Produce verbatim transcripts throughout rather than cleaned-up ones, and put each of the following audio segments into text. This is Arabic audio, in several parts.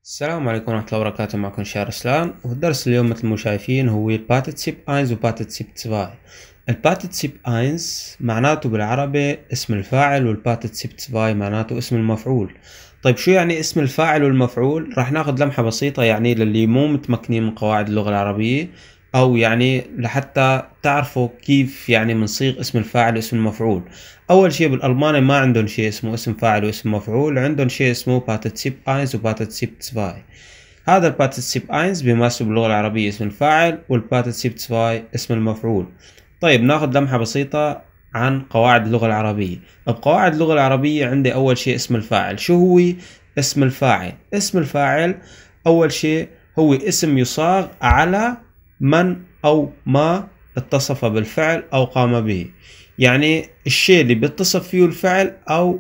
السلام عليكم ورحمة الله وبركاته. معكم شهر اسلام، والدرس اليوم مثل ما شايفين هو البارتيسيب اينز وبارتيسيب zwei. البارتيسيب اينز معناته بالعربي اسم الفاعل، والبارتيسيب zwei معناته اسم المفعول. طيب شو يعني اسم الفاعل والمفعول؟ راح ناخذ لمحة بسيطة يعني للي مو متمكنين من قواعد اللغة العربية، او يعني لحتى تعرفوا كيف يعني بنصيغ اسم الفاعل واسم المفعول. اول شيء بالالماني ما عندهم شيء اسمه اسم فاعل واسم مفعول، عندهم شيء اسمه بارتيسيب اينز وبارتيسيب zwei. هذا البارتيسيب اينز بيمثل باللغة العربية اسم الفاعل، والبارتيسيب zwei اسم المفعول. طيب ناخذ لمحة بسيطة عن قواعد اللغة العربية. بقواعد اللغة العربية عندي اول شيء اسم الفاعل. شو هو اسم الفاعل؟ اسم الفاعل اول شيء هو اسم يصاغ على من او ما اتصف بالفعل او قام به. يعني الشيء اللي بيتصف فيه الفعل او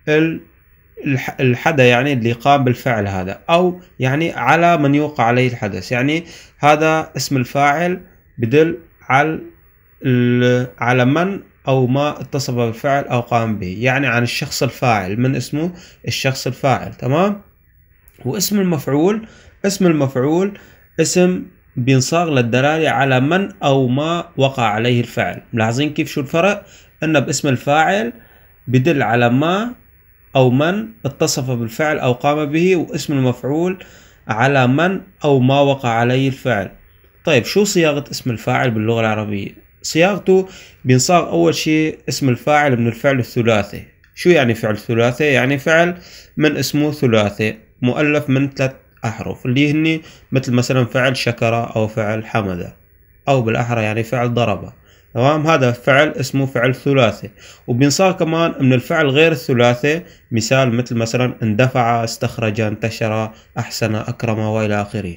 الحدا يعني اللي قام بالفعل هذا، او يعني على من يوقع عليه الحدث. يعني هذا اسم الفاعل بدل على على من او ما اتصف بالفعل او قام به، يعني عن الشخص الفاعل، من اسمه الشخص الفاعل. تمام. واسم المفعول، اسم المفعول اسم بينصاغ للدلالة على من أو ما وقع عليه الفعل. ملاحظين كيف شو الفرق؟ إن باسم الفاعل بدل على ما أو من اتصف بالفعل أو قام به، واسم المفعول على من أو ما وقع عليه الفعل. طيب شو صياغة اسم الفاعل باللغة العربية؟ صياغته بينصاغ أول شيء اسم الفاعل من الفعل الثلاثي. شو يعني فعل ثلاثي؟ يعني فعل من اسمه ثلاثي مؤلف من ثلاث أحرف، اللي هني مثل مثلا فعل شكر أو فعل حمد، أو بالأحرى يعني فعل ضرب. تمام. هذا فعل اسمه فعل ثلاثي. وبينصاغ كمان من الفعل غير الثلاثي، مثال مثل مثلا اندفع، استخرج، انتشر، أحسن، أكرم، وإلى آخره.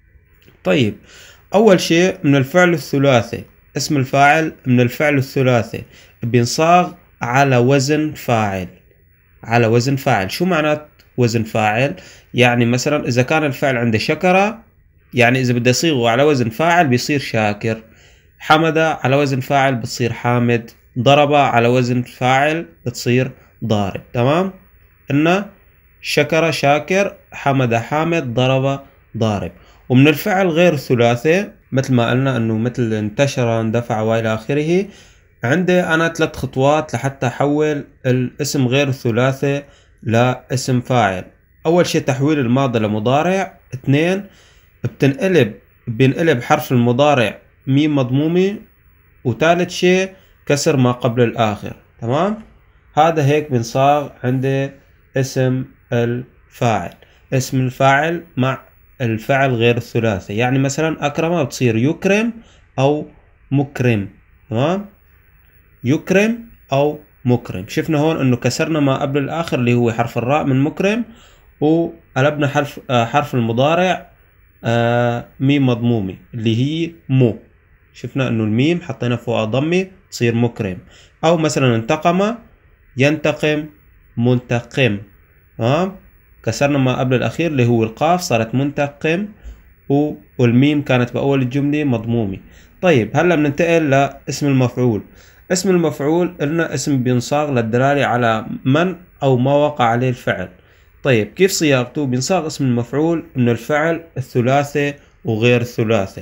طيب أول شيء من الفعل الثلاثي، اسم الفاعل من الفعل الثلاثي بينصاغ على وزن فاعل. على وزن فاعل. شو معنات وزن فاعل؟ يعني مثلا إذا كان الفعل عندي شكر، يعني إذا بدي أصيغه على وزن فاعل بيصير شاكر. حمد على وزن فاعل بتصير حامد. ضرب على وزن فاعل بتصير ضارب. تمام. إن شكر شاكر، حمد حامد، ضرب ضارب. ومن الفعل غير الثلاثي مثل ما قلنا انه مثل انتشر، اندفع، والى اخره، عندي انا ثلاث خطوات لحتى احول الاسم غير الثلاثي لاسم فاعل. اول شيء تحويل الماضي لمضارع. اثنين، بتنقلب بينقلب حرف المضارع ميم مضمومة. وثالث شيء كسر ما قبل الاخر. تمام. هذا هيك بنصاغ عندي اسم الفاعل. اسم الفاعل مع الفعل غير الثلاثي. يعني مثلا أكرم بتصير يكرم أو مكرم. تمام. يكرم أو مكرم. شفنا هون إنه كسرنا ما قبل الآخر اللي هو حرف الراء من مكرم، وقلبنا حرف آه حرف المضارع آه ميم مضمومة اللي هي مو. شفنا إنه الميم حطينا فوقها ضمة تصير مكرم. أو مثلا انتقم، ينتقم، منتقم. تمام. كسرنا ما قبل الأخير اللي هو القاف صارت منتقم، والميم كانت بأول الجملة مضمومة. طيب هلا بننتقل لاسم المفعول. اسم المفعول قلنا اسم بينصاغ للدلالة على من أو ما وقع عليه الفعل. طيب كيف صياغته؟ بينصاغ اسم المفعول من الفعل الثلاثي وغير الثلاثي.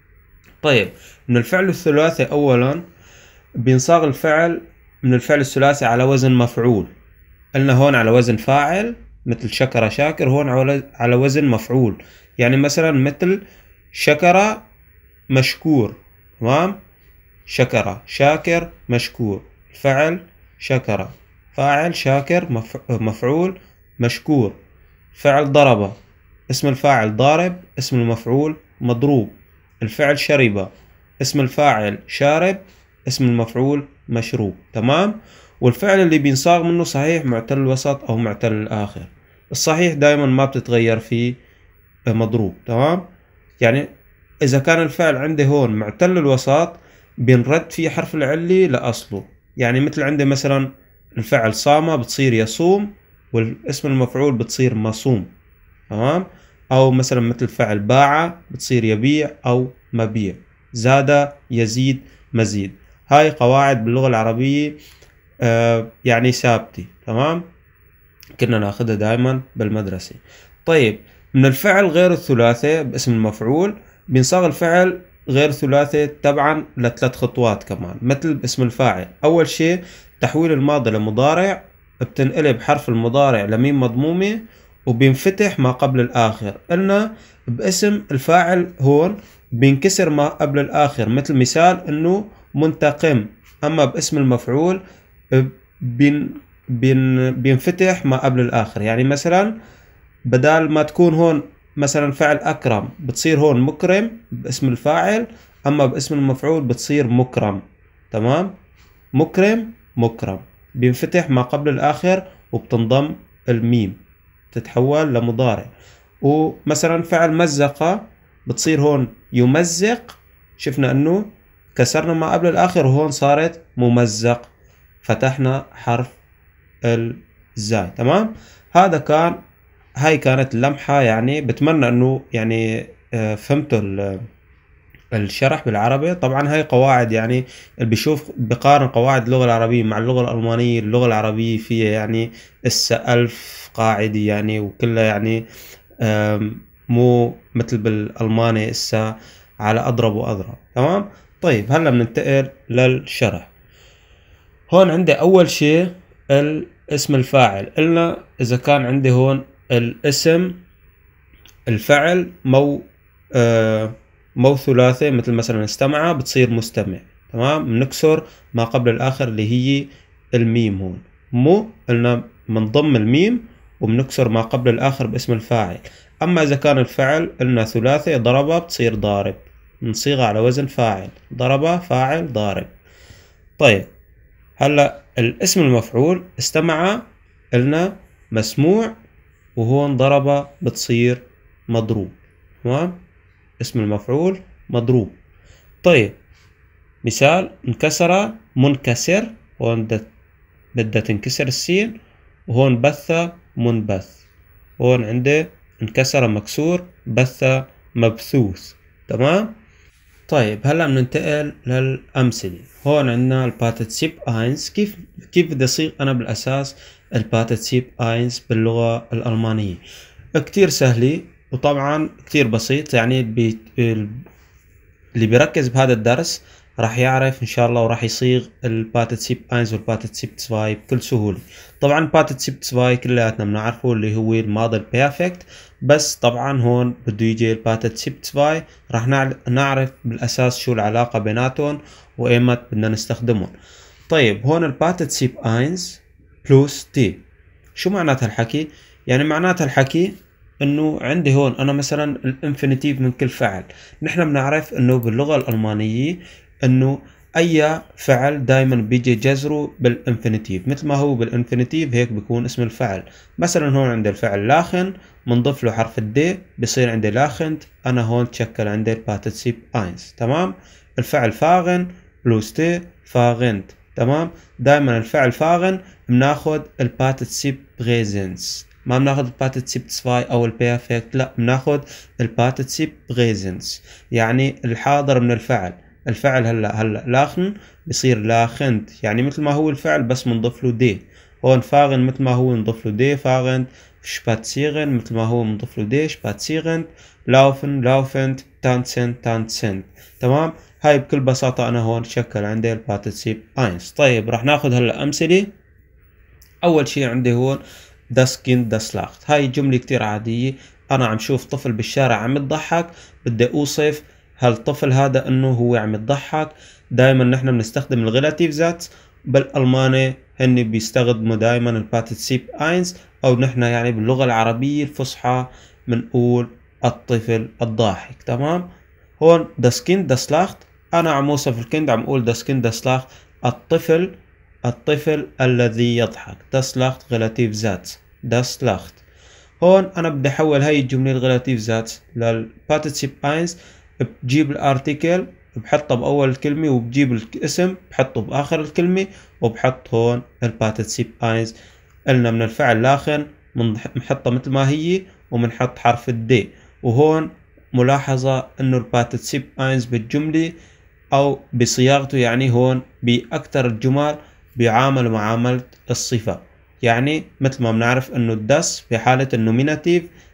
طيب من الفعل الثلاثي أولا بينصاغ الفعل من الفعل الثلاثي على وزن مفعول. قلنا هون على وزن فاعل مثل شكر شاكر، هون على وزن مفعول. يعني مثلا مثل شكر مشكور. تمام. شكر شاكر مشكور. فعل شكر، فاعل شاكر، مفعول مشكور. فعل ضرب، اسم الفاعل ضارب، اسم المفعول مضروب. الفعل شرب، اسم الفاعل شارب، اسم المفعول مشروب. تمام. والفعل اللي بينصاغ منه صحيح معتل الوسط او معتل الاخر. الصحيح دائما ما بتتغير فيه مضروب. تمام. يعني اذا كان الفعل عندي هون معتل الوسط بنرد فيه حرف العلة لاصله. يعني مثل عندي مثلا الفعل صام بتصير يصوم، والاسم المفعول بتصير مصوم. تمام. او مثلا مثل فعل باع بتصير يبيع او مبيع. زاد يزيد مزيد. هاي قواعد باللغة العربية آه يعني ثابتة. تمام. كنا ناخدها دائما بالمدرسة. طيب من الفعل غير الثلاثي باسم المفعول بينصاغ الفعل غير ثلاثي تبعا لثلاث خطوات كمان مثل باسم الفاعل. أول شيء تحويل الماضي لمضارع، بتنقلب حرف المضارع لميم مضمومة وبينفتح ما قبل الآخر. قلنا باسم الفاعل هون بينكسر ما قبل الآخر، مثل مثال إنه منتقم. أما باسم المفعول بين بين بينفتح ما قبل الآخر. يعني مثلا بدال ما تكون هون مثلا فعل أكرم بتصير هون مكرم باسم الفاعل، أما باسم المفعول بتصير مكرم. تمام، مكرم مكرم بينفتح ما قبل الآخر وبتنضم الميم تتحول لمضارع. ومثلا فعل مزق بتصير هون يمزق، شفنا انه كسرنا ما قبل الاخر وهون صارت ممزق، فتحنا حرف الزاي. تمام، هذا كان هاي كانت اللمحة. يعني بتمنى انه يعني فهمتوا الشرح بالعربي. طبعا هاي قواعد، يعني اللي بيشوف بقارن قواعد اللغة العربية مع اللغة الألمانية، اللغة العربية فيها يعني السا ألف قاعدة يعني وكلها يعني مو مثل بالألماني إسا على أضرب وأضرب. تمام، طيب هلا بننتقل للشرح. هون عندي أول شيء الاسم الفاعل. قلنا إذا كان عندي هون الاسم الفعل مو آه مو ثلاثي مثل مثلا استمع بتصير مستمع. تمام، بنكسر ما قبل الآخر اللي هي الميم. هون مو قلنا منضم الميم وبنكسر ما قبل الآخر باسم الفاعل. أما إذا كان الفعل قلنا ثلاثي ضرب بتصير ضارب، نصيغة على وزن فاعل، ضرب فاعل ضارب. طيب هلا الاسم المفعول استمع قلنا مسموع وهون ضرب بتصير مضروب. تمام، اسم المفعول مضروب. طيب مثال انكسر منكسر، هون بدها تنكسر السين، وهون بث منبث، هون عندي انكسر مكسور بث مبثوث. تمام، طيب هلا بننتقل للأمثلة. هون عندنا البارتيسيب اينز. كيف كيف بدي اصيغ انا بالاساس البارتيسيب اينز باللغة الألمانية؟ كتير سهلة وطبعا كتير بسيط. يعني بي... اللي بيركز بهذا الدرس راح يعرف ان شاء الله وراح يصيغ البارتيسيب اينز والبارتيسيب تسواي بكل سهولة. طبعا بارتيسيب تسواي كلياتنا بنعرفه اللي هو الماضي البيرفكت، بس طبعا هون بده يجي البارتيسيب تسواي راح نعرف بالاساس شو العلاقة بيناتهم وايمت بدنا نستخدمهم. طيب هون البارتيسيب اينز بلوس تي، شو معناتها الحكي؟ يعني معناتها الحكي انه عندي هون انا مثلا الانفينيتيف من كل فعل. نحن بنعرف انه باللغة الألمانية انه اي فعل دايما بيجي جذره بالانفينيتيف، مثل ما هو بالانفينيتيف هيك بيكون اسم الفعل. مثلا هون عندي الفعل لاخن بنضيف له حرف الدي بصير عندي لاخنت، انا هون تشكل عندي البارتيسيب اينز. تمام، الفعل فاغن بلوس تي فاغنت. تمام، دايما الفعل فاغن بناخد البارتيسيب بريزنس، ما بناخد البارتيسيب تسواي او البيرفكت، لا بناخد البارتيسيب بريزنس يعني الحاضر من الفعل. الفعل هلا هلا لاخن بصير لاخنت، يعني مثل ما هو الفعل بس بنضيف له دي. هون فاغن مثل ما هو نضيف له دي فاغن، شباتسيغن مثل ما هو بنضيف له دي شباتسيغن، لاوفن لاوفنت، تانسن تانسن. تمام، هاي بكل بساطة انا هون شكل عندي البارتيسيب اينز. طيب راح ناخذ هلا امثلة. اول شيء عندي هون das Kind das lacht. هاي جملة كتير عادية، انا عم شوف طفل بالشارع عم يضحك، بدي اوصف هالطفل هذا انه هو عم يضحك. دايما نحن بنستخدم الريلاتيف ذات، بالالماني هن بيستخدموا دايما البارتيسيب اينز، او نحن يعني باللغة العربية الفصحى بنقول الطفل الضاحك. تمام، هون das Kind das lacht انا عم اوصف الكند، عم اقول das Kind das lacht الطفل الطفل الذي يضحك. das lacht relative ذات das lacht. هون انا بدي احول هاي الجملة الريلاتيف ذات للبارتيسيب اينز، بجيب الارتيكل بحطه باول الكلمة وبجيب الاسم بحطه باخر الكلمة وبحط هون البارتيسيب اينز. قلنا من الفعل لاخن بنحطها مثل ما هي وبنحط حرف الدي. وهون ملاحظة انه البارتيسيب اينز بالجملة او بصياغته يعني هون باكثر الجمل بيعامل معاملة الصفة. يعني مثل ما بنعرف انه الدس في حالة النوميناتيف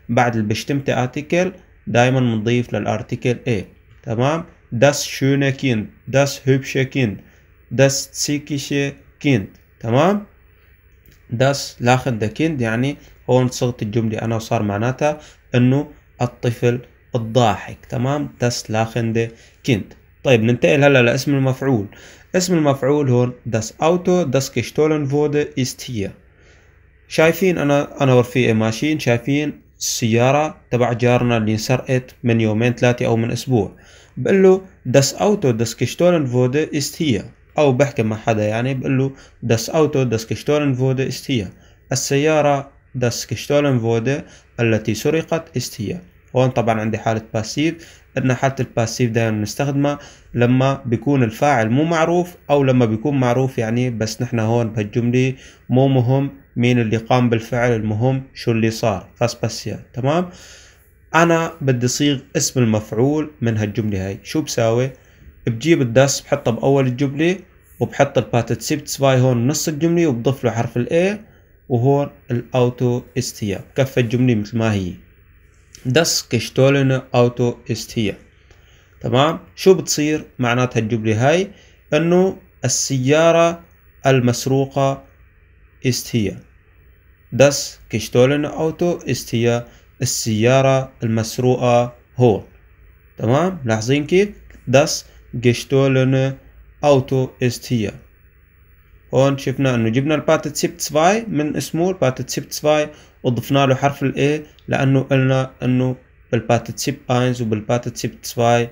بعد البشتمت ارتكل دائما بنضيف للارتكل a. تمام. das schöne Kind, das hübsche Kind, das zickische Kind. تمام. das lachende Kind يعني هون صيغة الجملة أنا وصار معناتها إنه الطفل الضاحك. تمام. das lachende Kind. طيب ننتقل هلا لاسم المفعول. اسم المفعول هون das Auto das gestohlen wurde ist hier. شايفين أنا أنا ورفيقي ماشيين، شايفين السيارة تبع جارنا اللي انسرقت من يومين ثلاثة أو من أسبوع. بقول له das Auto das gestohlen wurde ist hier، أو بحكي مع حدا يعني بقول له das Auto das gestohlen wurde ist hier. السيارة das gestohlen wurde التي سرقت ist hier. هون طبعا عندي حالة باسيف. إن حالة الباسيف دائما نستخدمها لما بيكون الفاعل مو معروف أو لما بيكون معروف يعني، بس نحن هون بهالجملة مو مهم مين اللي قام بالفعل، المهم شو اللي صار. فاسباسيال. تمام. أنا بدي صيغ اسم المفعول من هالجملة هاي. شو بساوي؟ بجيب الداس بحطه بأول الجملة، وبحط البارتيسيبل سفاي هون نص الجملة، وبضيف له حرف الA، وهون الأوتو ist hier. بكفي الجملة مثل ما هي. das gestohlene Auto ist hier. تمام. شو بتصير معناتها الجملة هاي؟ إنه السيارة المسروقة ist hier. das gestohlene Auto ist hier. السيارة المسروقة هون. تمام. لاحظين كيف؟ das gestohlene Auto ist hier. هون شفنا انه جبنا البارتيسيبل سفاي من اسمه البارتيسيبل سفاي وضفنا له حرف الاي، لانه قلنا انه بالبارتيسيبل اينز وبالبارتيسيبل سفاي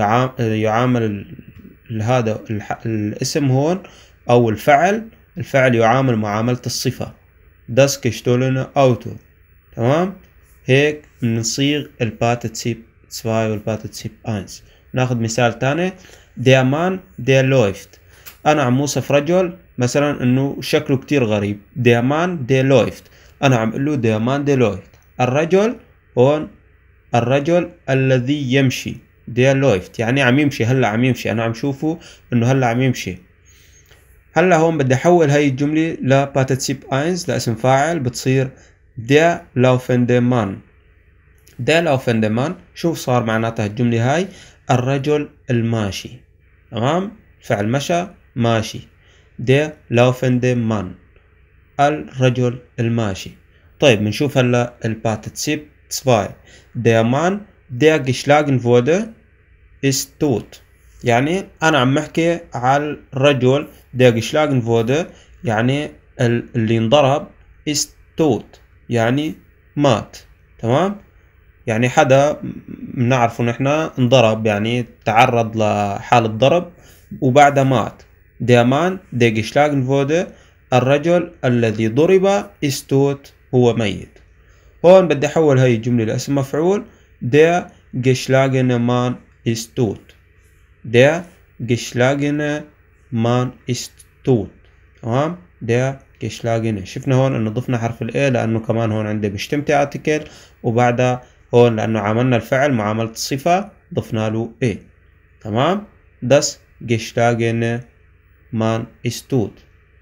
يعامل هذا الاسم هون او الفعل الفعل يعامل معاملة الصفة. das gestohlene Auto. تمام. هيك بنصيغ البارتيسيبل سفاي والبارتيسيبل اينز. ناخذ مثال تاني. der Mann der läuft. انا عم اوصف رجل مثلا انه شكله كتير غريب. der Mann der läuft. انا عم اقول له der Mann der läuft. الرجل هون الرجل الذي يمشي. der läuft يعني عم يمشي، هلا عم يمشي، انا عم شوفه انه هلا عم يمشي. هلا هون بدي احول هاي الجملة لبارتيسيبل اينز لاسم فاعل، بتصير der laufende Mann. der laufende Mann. شوف صار معناتها الجملة هاي الرجل الماشي. تمام. فعل مشى ماشي. der laufende Mann الرجل الماشي. طيب بنشوف هلا البارتيسيبل سفاي. der Mann der geschlagen wurde ist tot. يعني انا عم احكي على الرجل der geschlagen wurde يعني اللي انضرب ist tot يعني مات. تمام. يعني حدا بنعرفه نحن انضرب يعني تعرض لحالة ضرب وبعدها مات. der Mann der geschlagen wurde الرجل الذي ضرب ist tot هو ميت. هون بدي احول هاي الجملة لاسم مفعول. der geschlagene Mann ist tot. der geschlagene Mann ist tot. تمام. der geschlagene. شفنا هون انه ضفنا حرف الاي لانه كمان هون عندي بشتمتي ارتكل، وبعدها هون لانه عملنا الفعل معاملة الصفة ضفنا له a. تمام. das geschlagene Mann ist tot.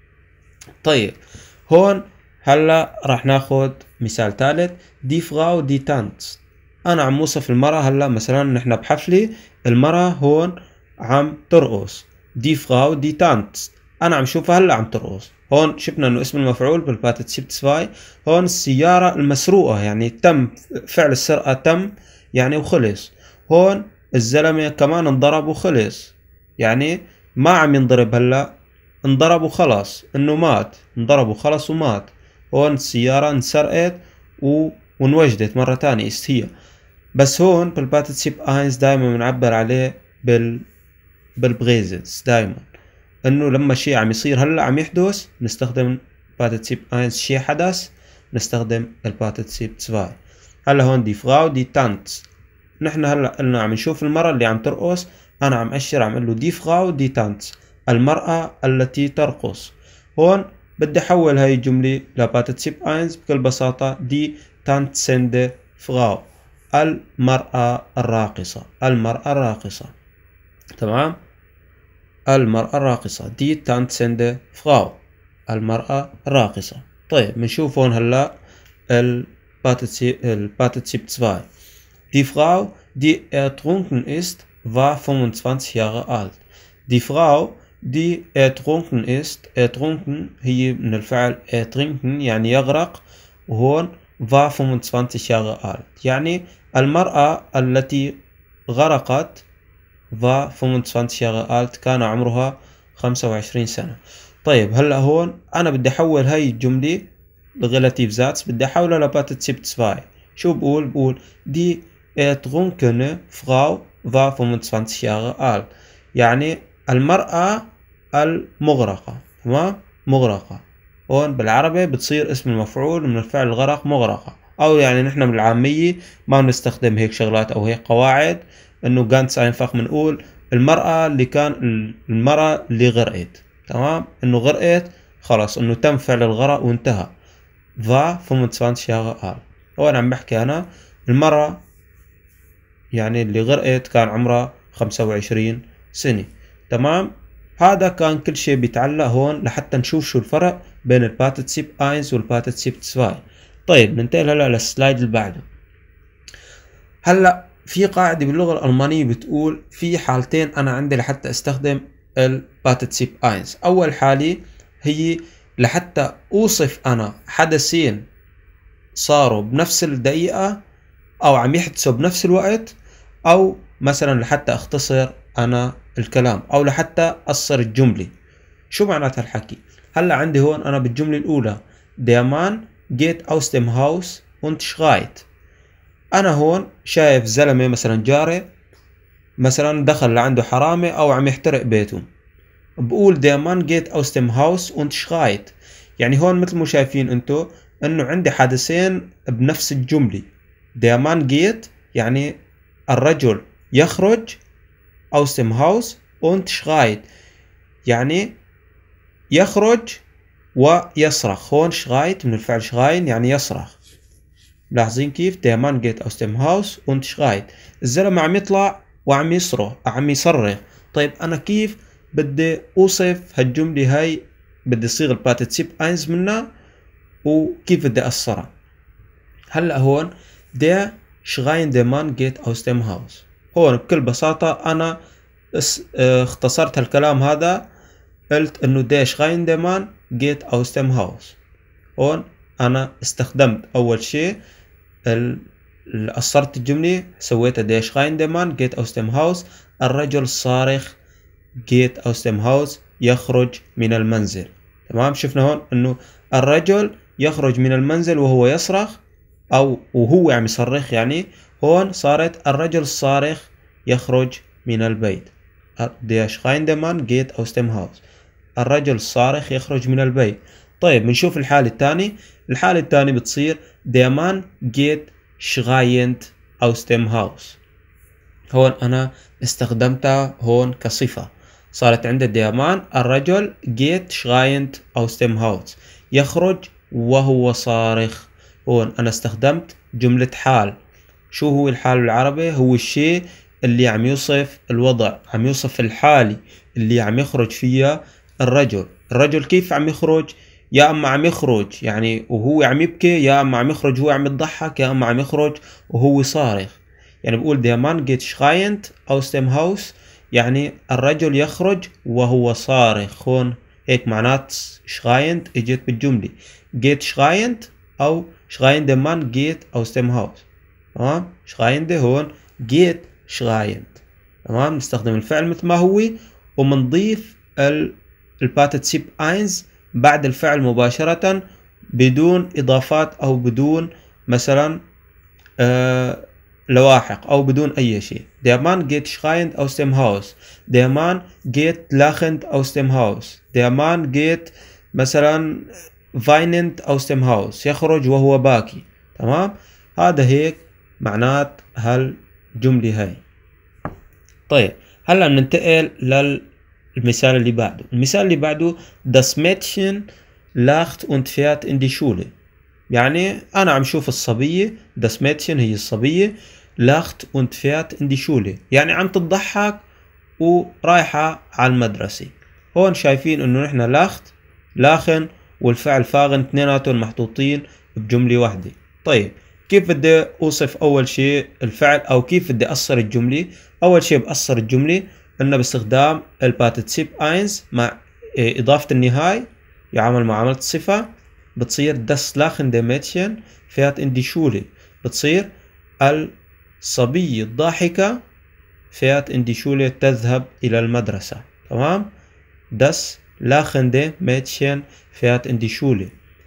طيب هون هلا راح ناخد مثال ثالث. die Frau die tanzt. انا عم اوصف المرأة. هلا مثلا نحن بحفلة، المرأة هون عم ترقص. die Frau die tanzt. انا عم شوفها هلا عم ترقص. هون شفنا انه اسم المفعول بالبارتيسيبل سفاي. هون السيارة المسروقة يعني تم فعل السرقة تم يعني وخلص. هون الزلمة كمان انضرب وخلص، يعني ما عم ينضرب هلا، انضرب وخلص، انه مات، انضرب وخلص ومات. هون السيارة انسرقت و... وانوجدت مرة تانية است هي. بس هون بالبارتيسيبل اينز دايما بنعبر عليه بال بالبريزنس دايما، انه لما شيء عم يصير هلا عم يحدث نستخدم بارتيسيبل اينز. شيء حدث نستخدم البارتيسيبل سفاي. هلا هون دي فراو دي تانتس. نحن هلا قلنا عم نشوف المرأة اللي عم ترقص، انا عم اشر عم اقول له دي فراو دي تانتس المرأة التي ترقص. هون بدي احول هاي الجملة لبارتيسيبل اينز بكل بساطة. دي تانتسند فراو المرأة الراقصة. المرأة الراقصة. تمام. المرأة الراقصة. دي تانتسند فراو المرأة الراقصة. طيب بنشوف هون هلا Partizip zwei. Die Frau, die ertrunken ist, war fünfundzwanzig Jahre alt. Die Frau die ertrunken ist ertrunken هي من الفعل ertrinken يعني يغرق وهون war fünfundzwanzig Jahre alt. يعني المرأة التي غرقت war fünfundzwanzig Jahre alt كان عمرها خمسة وعشرين سنة. طيب هلا هون أنا بدي أحول هاي الجملة relative ذاتس بدي أحولها لبارتيسيب zwei. شو بقول؟ بقول die ertrunkene Frau war fünfundzwanzig Jahre alt. يعني المرأة المغرقة. تمام؟ مغرقة. هون بالعربي بتصير اسم المفعول من الفعل الغرق مغرقة. أو يعني نحن بالعامية ما بنستخدم هيك شغلات أو هيك قواعد إنه ganz einfach بنقول المرأة اللي كان المرأة اللي غرقت. تمام؟ إنه غرقت خلاص إنه تم فعل الغرق وانتهى. war fünfundzwanzig Jahre alt. هون عم بحكي أنا المرأة يعني اللي غرقت كان عمرها خمسة وعشرين سنة. تمام؟ هذا كان كل شيء بيتعلق هون لحتى نشوف شو الفرق بين البارتيسيب واحد والبارتيسيب zwei. طيب ننتقل هلا للسلايد اللي بعده. هلا في قاعدة باللغة الألمانية بتقول في حالتين أنا عندي لحتى استخدم البارتيسيب واحد. أول حالة هي لحتى أوصف أنا حدثين صاروا بنفس الدقيقة أو عم يحدثوا بنفس الوقت، أو مثلا لحتى أختصر أنا الكلام، أو لحتى أقصر الجملة. شو معنات هالحكي؟ هلا عندي هون أنا بالجملة الأولى der Mann geht aus dem Haus und schreit. أنا هون شايف زلمة مثلا جاري مثلا دخل لعنده حرامي أو عم يحترق بيته، بقول der Mann geht aus dem Haus und schreit. يعني هون مثل ما شايفين انتو انه عندي حدثين بنفس الجملة. der Mann geht يعني الرجل يخرج aus dem Haus und schreit يعني يخرج ويصرخ. هون schreit من الفعل schreien يعني يصرخ. لاحظين كيف der Mann geht aus dem Haus und schreit. الزلمة عم يطلع وعم يصرخ عم يصرخ. طيب أنا كيف بدي أوصف هالجملة هاي؟ بدي صيغ البارتيسيب واحد منها وكيف بدي أقصرها. هلأ هون der schreiende Mann geht aus dem Haus. هون بكل بساطة أنا اختصرت هالكلام هذا، قلت إنه der schreiende Mann geht aus dem Haus. هون أنا استخدمت أول شيء قصرت الجملة سويتها der schreiende Mann geht aus dem Haus. الرجل الصارخ geht aus dem Haus يخرج من المنزل. تمام؟ شفنا هون إنه الرجل يخرج من المنزل وهو يصرخ أو وهو عم يصرخ. يعني هون صارت الرجل الصارخ يخرج من البيت. der schreiende Mann geht aus dem Haus. الرجل الصارخ يخرج من البيت. طيب بنشوف الحالة الثانية. الحالة الثانية بتصير der Mann geht schreiend aus dem Haus. هون أنا استخدمتها هون كصفة. صارت عند der Mann الرجل geht schreiend aus dem Haus يخرج وهو صارخ. هون أنا استخدمت جملة حال. شو هو الحال بالعربي؟ هو الشيء اللي عم يوصف الوضع، عم يوصف الحالة اللي عم يخرج فيها الرجل. الرجل كيف عم يخرج؟ يا أما عم يخرج يعني وهو عم يبكي، يا أما عم يخرج وهو عم يضحك، يا أما عم يخرج وهو صارخ. يعني بقول der Mann geht schreiend aus dem Haus يعني الرجل يخرج وهو صارخ. هون هيك معنات schreiend اجت بالجملة geht schreiend أو schreiende Mann geht aus dem Haus. تمام؟ schreiende هون geht schreiend. تمام؟ نستخدم الفعل مثل ما هو ومنضيف البارتيسيب واحد بعد الفعل مباشرة بدون إضافات أو بدون مثلا آه لواحق أو بدون أي شيء. der Mann geht schreiend aus dem Haus. der Mann geht lachend aus dem Haus. der Mann geht مثلا weinend aus dem Haus يخرج وهو باكي. تمام؟ هذا هيك معنات هالجملة هاي. طيب هلا ننتقل للمثال اللي بعده. المثال اللي بعده das Mädchen lacht und fährt in die Schule. يعني أنا عم شوف الصبية das Mädchen هي الصبية lacht und fährt in die Schule يعني عم تضحك ورايحة على المدرسة. هون شايفين إنه نحن lacht لاخن والفعل فاغن اثنيناتهم محطوطين بجملة واحدة. طيب كيف بدي اوصف اول شيء الفعل او كيف بدي اقصر الجملة؟ اول شيء بقصر الجملة انه باستخدام البارتيسيب اينز مع اضافة النهاية يعامل معاملة الصفة، بتصير das lachende Mädchen fährt in die Schule، بتصير الصبية الضاحكة fährt in die Schule تذهب إلى المدرسة. تمام؟ das lachende Mädchen fährt in die Schule،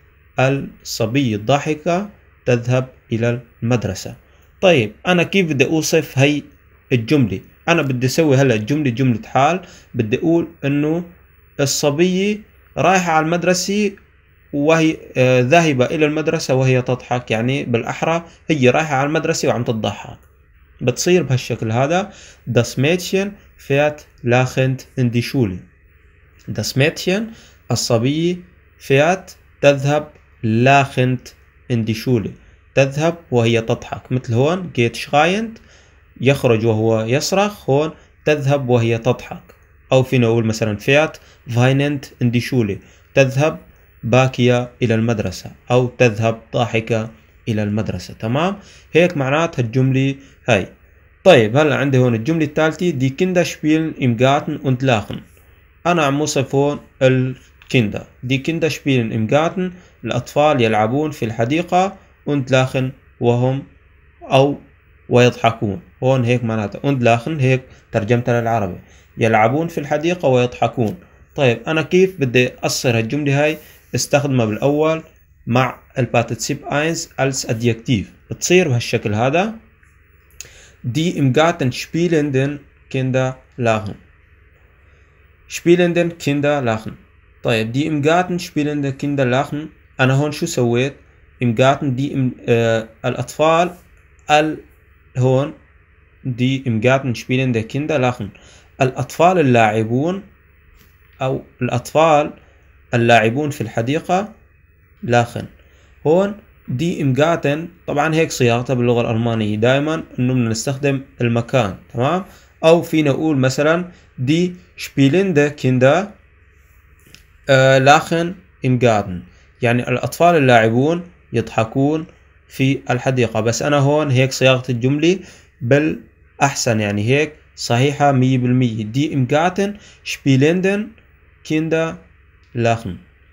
الصبية الضاحكة تذهب إلى المدرسة. طيب أنا كيف بدي أوصف هي الجملة؟ أنا بدي أسوي هلا الجملة جملة حال، بدي أقول إنه الصبية رايحة على المدرسة وهي آه ذاهبة إلى المدرسة وهي تضحك، يعني بالأحرى هي رايحة على المدرسة وعم تضحك. بتصير بهالشكل هذا das Mädchen fährt lachend in die Schule. das Mädchen الصبية fährt تذهب lachend in die Schule، تذهب وهي تضحك. مثل هون geht schreiend يخرج وهو يصرخ، هون تذهب وهي تضحك. أو فينا نقول مثلا fährt weinend in die Schule، تذهب باكية إلى المدرسة أو تذهب ضاحكة إلى المدرسة. تمام؟ هيك معناتها الجملة هاي. طيب هلا عندي هون الجملة الثالثة die Kinder spielen im Garten und lachen. أنا عم وصف هون الكيندا. die Kinder spielen im Garten، الأطفال يلعبون في الحديقة، und lachen وهم أو ويضحكون. هون هيك معناتها und lachen هيك ترجمتها للعربي، يلعبون في الحديقة ويضحكون. طيب أنا كيف بدي أقصر هالجملة هاي؟ استخدمها بالأول مع البارتيسيب اينز als adjektiv، بتصير بهالشكل هذا die im Garten spielenden Kinder lachen. spielenden Kinder lachen. طيب die im Garten spielende Kinder lachen، أنا هون شو سويت؟ im Garten die im آه الأطفال ال هون die im Garten spielende Kinder lachen، الأطفال اللاعبون أو الأطفال اللاعبون في الحديقة لاخن. هون دي im Garten طبعا هيك صياغتها باللغة الألمانية، دائما إنه بنستخدم المكان. تمام؟ أو فينا نقول مثلا die spielende Kinder äh, lachen im Garten، يعني الأطفال اللاعبون يضحكون في الحديقة. بس أنا هون هيك صياغة الجملة بالأحسن، يعني هيك صحيحة مية بالمية. die im Garten spielenden Kinder lachen،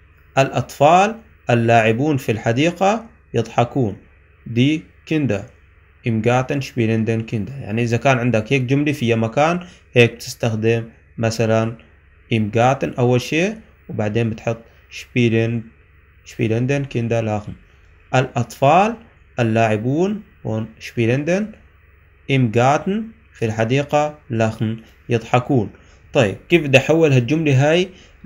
الأطفال اللاعبون في الحديقة يضحكون. die Kinder im Garten spielenden Kinder، يعني إذا كان عندك هيك جملة في مكان هيك تستخدم مثلا im Garten أول شيء وبعدين بتحط spielen spielenden Kinder lachen، الأطفال اللاعبون هون spielenden im Garten في الحديقة lachen يضحكون. طيب كيف بدي أحول هالجملة هاي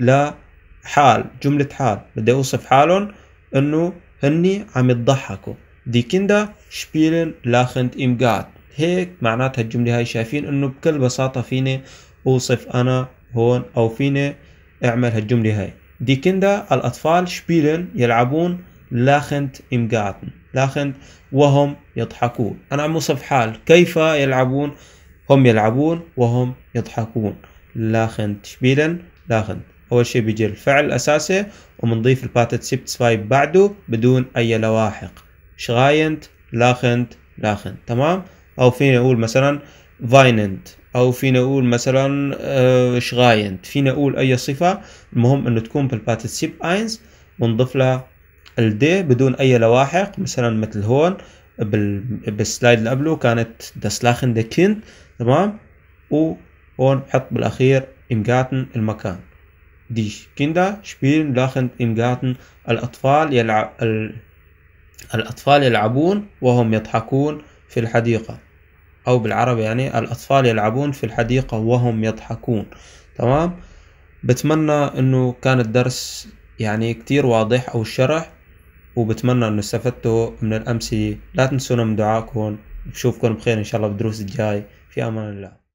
لحال، جملة حال؟ بدي أوصف حالهم إنه هني عم يضحكوا. die Kinder spielen lachend im Garten. هيك معناتها الجملة هاي. شايفين إنه بكل بساطة فيني أوصف أنا هون أو فيني أعمل هالجملة هاي. die Kinder الأطفال spielen يلعبون lachend im Garten، lachend وهم يضحكون. أنا عم أوصف حال كيف يلعبون، هم يلعبون وهم يضحكون. lachend spielen lachend. أول شيء بيجي الفعل الأساسي ومنضيف البارتيسيب اثنين بعده بدون أي لواحق. schreiend lachend lachend. تمام؟ أو فينا نقول مثلا weinend، أو فينا نقول مثلا آه schreiend، فينا نقول أي صفة، المهم إنه تكون بالبارتيسيب اينز ونضيف لها الدي بدون أي لواحق. مثلا مثل هون بال... بالسلايد اللي قبله كانت das lachende Kind. تمام؟ وهون بحط بالأخير im Garten المكان. die Kinder spielen lachend im Garten، الأطفال يلعب ال... الأطفال يلعبون وهم يضحكون في الحديقة، أو بالعربي يعني الأطفال يلعبون في الحديقة وهم يضحكون. تمام؟ بتمنى إنه كان الدرس يعني كتير واضح أو الشرح، وبتمنى إنه استفدتوا من الأمثلة. لا تنسونا من دعائكم، بشوفكم بخير إن شاء الله بالدروس الجاي. في أمان الله.